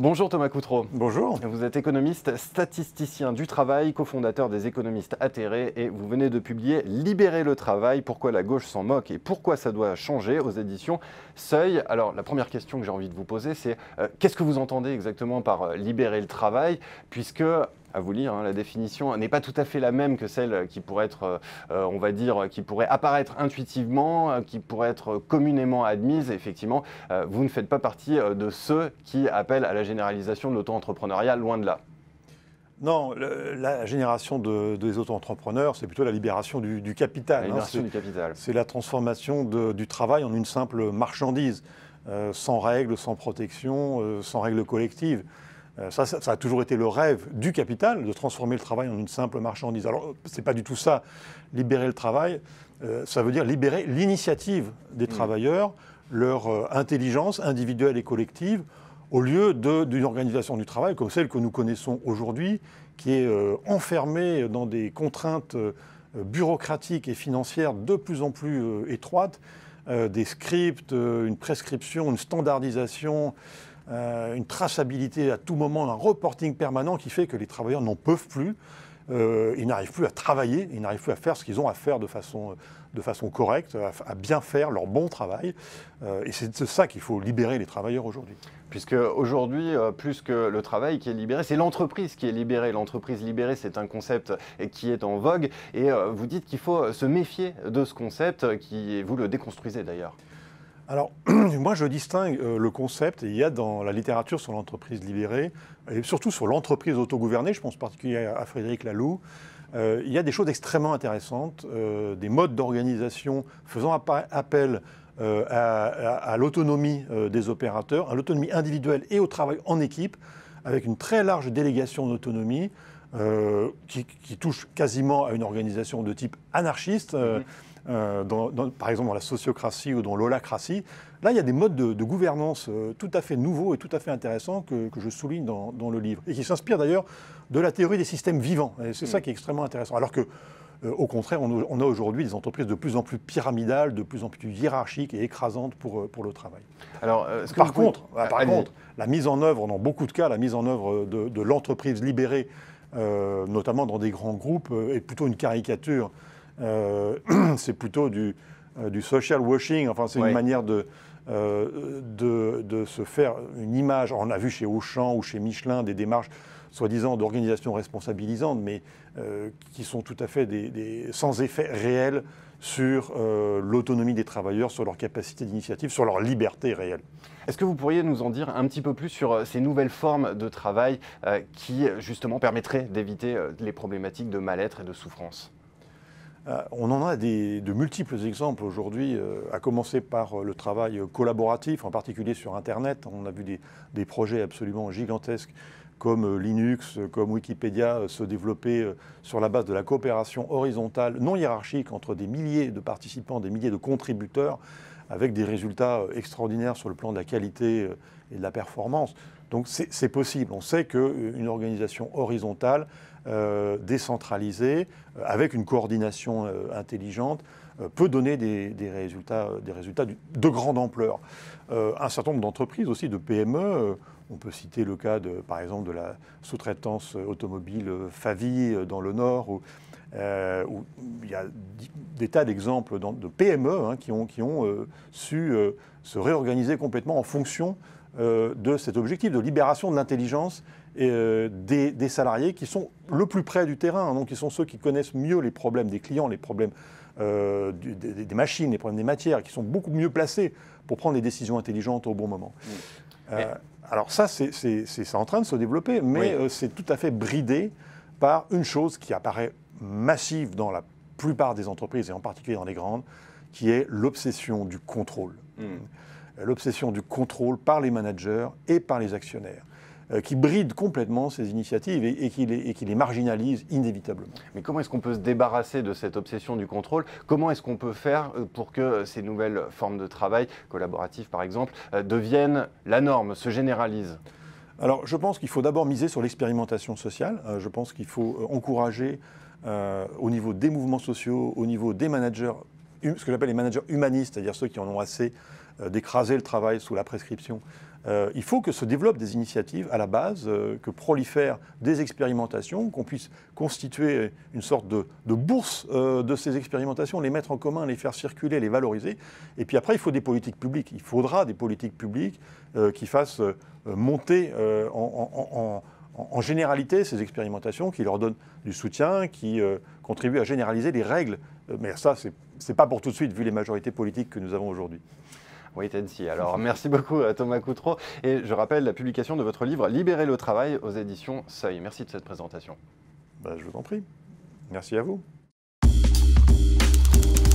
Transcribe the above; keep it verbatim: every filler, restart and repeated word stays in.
Bonjour Thomas Coutreau. Bonjour. Vous êtes économiste, statisticien du travail, cofondateur des économistes atterrés et vous venez de publier « Libérer le travail, pourquoi la gauche s'en moque et pourquoi ça doit changer » aux éditions Seuil. Alors la première question que j'ai envie de vous poser, c'est euh, qu'est-ce que vous entendez exactement par euh, libérer le travail, puisque à vous lire, hein, la définition n'est pas tout à fait la même que celle qui pourrait être, euh, on va dire, qui pourrait apparaître intuitivement, euh, qui pourrait être communément admise. Et effectivement, euh, vous ne faites pas partie euh, de ceux qui appellent à la généralisation de l'auto-entrepreneuriat, loin de là. Non, le, la génération de, des auto-entrepreneurs, c'est plutôt la libération du, du capital. La libération hein, du capital. C'est la transformation de, du travail en une simple marchandise, euh, sans règles, sans protection, euh, sans règles collectives. Ça, ça, ça a toujours été le rêve du capital, de transformer le travail en une simple marchandise. Alors, ce n'est pas du tout ça. Libérer le travail, euh, ça veut dire libérer l'initiative des mmh. travailleurs, leur euh, intelligence individuelle et collective, au lieu d'une organisation du travail comme celle que nous connaissons aujourd'hui, qui est euh, enfermée dans des contraintes euh, bureaucratiques et financières de plus en plus euh, étroites, euh, des scripts, euh, une prescription, une standardisation, Euh, une traçabilité à tout moment, un reporting permanent qui fait que les travailleurs n'en peuvent plus. Euh, ils n'arrivent plus à travailler, ils n'arrivent plus à faire ce qu'ils ont à faire de façon, de façon correcte, à, à bien faire leur bon travail. Euh, et c'est de ça qu'il faut libérer les travailleurs aujourd'hui. Puisque aujourd'hui, euh, plus que le travail qui est libéré, c'est l'entreprise qui est libérée. L'entreprise libérée, c'est un concept qui est en vogue. Et euh, vous dites qu'il faut se méfier de ce concept, qui, vous le déconstruisez d'ailleurs. Alors, moi, je distingue euh, le concept, et il y a dans la littérature sur l'entreprise libérée, et surtout sur l'entreprise autogouvernée, je pense en particulier à, à Frédéric Laloux, euh, il y a des choses extrêmement intéressantes, euh, des modes d'organisation faisant appel euh, à, à, à l'autonomie euh, des opérateurs, à l'autonomie individuelle et au travail en équipe, avec une très large délégation d'autonomie, euh, qui, qui touche quasiment à une organisation de type anarchiste, euh, mmh. Euh, dans, dans, par exemple dans la sociocratie ou dans l'holacratie. Là, il y a des modes de, de gouvernance euh, tout à fait nouveaux et tout à fait intéressants que, que je souligne dans, dans le livre, et qui s'inspirent d'ailleurs de la théorie des systèmes vivants. Et c'est mmh. ça qui est extrêmement intéressant. Alors que, euh, au contraire, on, on a aujourd'hui des entreprises de plus en plus pyramidales, de plus en plus hiérarchiques et écrasantes pour, pour le travail. Alors, euh, par contre, pouvez... par contre la mise en œuvre, dans beaucoup de cas, la mise en œuvre de, de l'entreprise libérée, euh, notamment dans des grands groupes, euh, est plutôt une caricature. Euh, c'est plutôt du, euh, du social washing, enfin c'est oui. une manière de, euh, de, de se faire une image. On a vu chez Auchan ou chez Michelin des démarches soi-disant d'organisation responsabilisante, mais euh, qui sont tout à fait des, des, sans effet réel sur euh, l'autonomie des travailleurs, sur leur capacité d'initiative, sur leur liberté réelle. Est-ce que vous pourriez nous en dire un petit peu plus sur ces nouvelles formes de travail euh, qui justement permettraient d'éviter euh, les problématiques de mal-être et de souffrance ? Euh, on en a des, de multiples exemples aujourd'hui, euh, à commencer par euh, le travail collaboratif, en particulier sur Internet. On a vu des, des projets absolument gigantesques comme euh, Linux, comme Wikipédia, euh, se développer euh, sur la base de la coopération horizontale, non hiérarchique, entre des milliers de participants, des milliers de contributeurs, avec des résultats euh, extraordinaires sur le plan de la qualité euh, et de la performance. Donc c'est possible. On sait qu'une organisation horizontale, euh, décentralisée, euh, avec une coordination euh, intelligente, euh, peut donner des, des résultats, des résultats de grande ampleur. Euh, un certain nombre d'entreprises aussi, de P M E, euh, on peut citer le cas, de, par exemple, de la sous-traitance automobile Favi dans le Nord, où, euh, où il y a des tas d'exemples de P M E hein, qui ont, qui ont euh, su euh, se réorganiser complètement en fonction Euh, de cet objectif de libération de l'intelligence euh, des, des salariés qui sont le plus près du terrain, hein, donc qui sont ceux qui connaissent mieux les problèmes des clients, les problèmes euh, du, des, des machines, les problèmes des matières, qui sont beaucoup mieux placés pour prendre des décisions intelligentes au bon moment. Mmh. Euh, alors ça, c'est en train de se développer, mais oui. euh, c'est tout à fait bridé par une chose qui apparaît massive dans la plupart des entreprises, et en particulier dans les grandes, qui est l'obsession du contrôle. Mmh. L'obsession du contrôle par les managers et par les actionnaires, euh, qui bride complètement ces initiatives et, et, qui les, et qui les marginalise inévitablement. Mais comment est-ce qu'on peut se débarrasser de cette obsession du contrôle? Comment est-ce qu'on peut faire pour que ces nouvelles formes de travail, collaboratif par exemple, euh, deviennent la norme, se généralisent? Alors je pense qu'il faut d'abord miser sur l'expérimentation sociale. Euh, je pense qu'il faut euh, encourager euh, au niveau des mouvements sociaux, au niveau des managers, ce que j'appelle les managers humanistes, c'est-à-dire ceux qui en ont assez d'écraser le travail sous la prescription, Euh, il faut que se développent des initiatives à la base, euh, que prolifèrent des expérimentations, qu'on puisse constituer une sorte de, de bourse euh, de ces expérimentations, les mettre en commun, les faire circuler, les valoriser. Et puis après, il faut des politiques publiques. Il faudra des politiques publiques euh, qui fassent euh, monter euh, en, en, en en généralité ces expérimentations, qui leur donnent du soutien, qui euh, contribuent à généraliser les règles. Mais ça, ce n'est pas pour tout de suite, vu les majorités politiques que nous avons aujourd'hui. Wait and see. Alors, merci beaucoup à Thomas Coutreau. Et je rappelle la publication de votre livre « Libérer le travail » aux éditions Seuil. Merci de cette présentation. Ben, je vous en prie. Merci à vous.